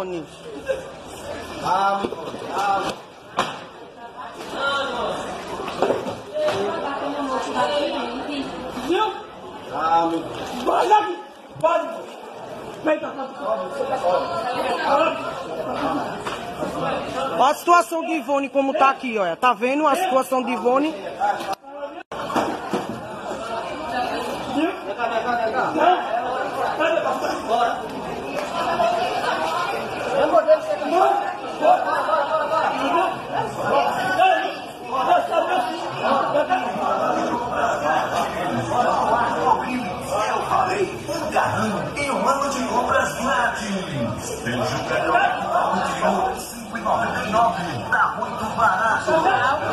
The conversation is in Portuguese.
Ivone. Olha a situação de Ivone como tá aqui, olha. Tá vendo a situação de Ivone? Em um ano de compras grátis. Beijo, cara. R$5,99. Tá muito barato.